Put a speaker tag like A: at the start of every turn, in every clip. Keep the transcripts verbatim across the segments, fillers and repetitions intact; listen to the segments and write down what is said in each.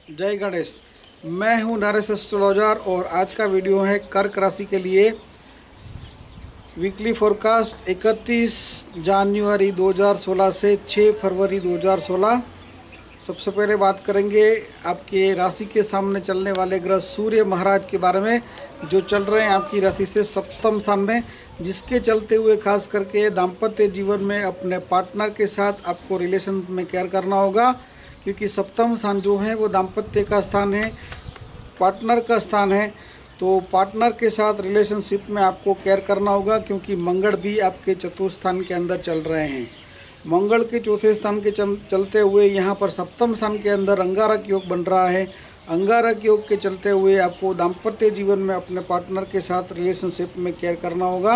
A: जय गणेश। मैं हूं नरेश एस्ट्रोलॉजर और आज का वीडियो है कर्क राशि के लिए वीकली फोरकास्ट इकतीस जनवरी दो हज़ार सोलह से छह फरवरी दो हज़ार सोलह। सबसे पहले बात करेंगे आपके राशि के सामने चलने वाले ग्रह सूर्य महाराज के बारे में, जो चल रहे हैं आपकी राशि से सप्तम स्थान में, जिसके चलते हुए खास करके दाम्पत्य जीवन में अपने पार्टनर के साथ आपको रिलेशन में केयर करना होगा, क्योंकि सप्तम स्थान जो है वो दाम्पत्य का स्थान है, पार्टनर का स्थान है। तो पार्टनर के साथ रिलेशनशिप में आपको केयर करना होगा, क्योंकि मंगल भी आपके चतुर्थ स्थान के अंदर चल रहे हैं। मंगल के चौथे स्थान के चलते हुए यहाँ पर सप्तम स्थान के अंदर अंगारक योग बन रहा है। अंगारक योग के चलते हुए आपको दाम्पत्य जीवन में अपने पार्टनर के साथ रिलेशनशिप में केयर करना होगा।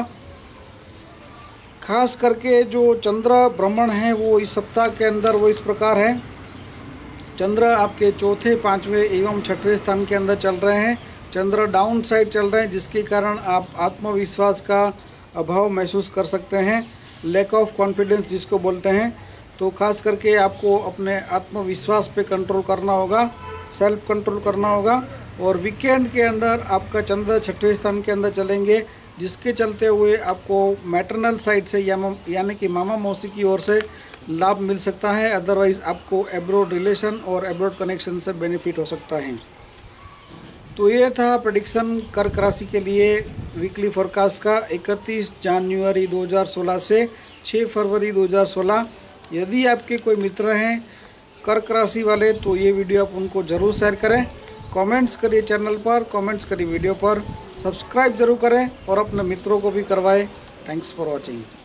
A: खास करके जो चंद्र भ्रमण है वो इस सप्ताह के अंदर वो इस प्रकार है। चंद्र आपके चौथे, पाँचवें एवं छठवें स्थान के अंदर चल रहे हैं। चंद्र डाउन साइड चल रहे हैं, जिसके कारण आप आत्मविश्वास का अभाव महसूस कर सकते हैं, लैक ऑफ कॉन्फिडेंस जिसको बोलते हैं। तो खास करके आपको अपने आत्मविश्वास पे कंट्रोल करना होगा, सेल्फ कंट्रोल करना होगा। और वीकेंड के अंदर आपका चंद्र छठवें स्थान के अंदर चलेंगे, जिसके चलते हुए आपको मैटरनल साइड से यानी कि मामा मौसी की ओर से लाभ मिल सकता है। अदरवाइज़ आपको एब्रोड रिलेशन और एब्रोड कनेक्शन से बेनिफिट हो सकता है। तो ये था प्रेडिक्शन कर्क राशि के लिए वीकली फोरकास्ट का इकतीस जनवरी दो हज़ार सोलह से छह फरवरी दो हज़ार सोलह। यदि आपके कोई मित्र हैं कर्क राशि वाले तो ये वीडियो आप उनको ज़रूर शेयर करें, कमेंट्स करिए चैनल पर, कमेंट्स करिए वीडियो पर, सब्सक्राइब ज़रूर करें और अपने मित्रों को भी करवाएं। Thanks for watching.